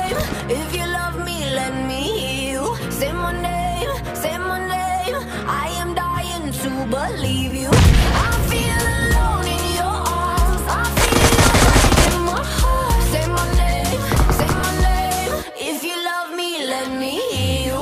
name. If you love me, let me hear you. Say my name, say my name. I am dying to believe you. I feel alone in your arms. I feel you breaking my heart. Say my name, say my name. If you love me, let me hear you.